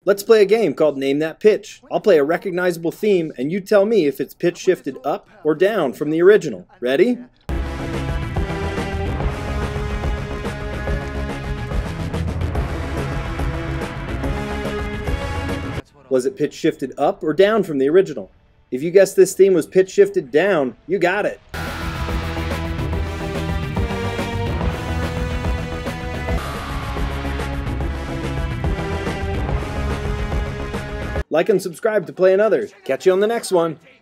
Let's play a game called Name That Pitch. I'll play a recognizable theme and you tell me if it's pitch shifted up or down from the original. Ready? Was it pitch shifted up or down from the original? If you guessed this theme was pitch shifted down, you got it. Like and subscribe to play another. Catch you on the next one.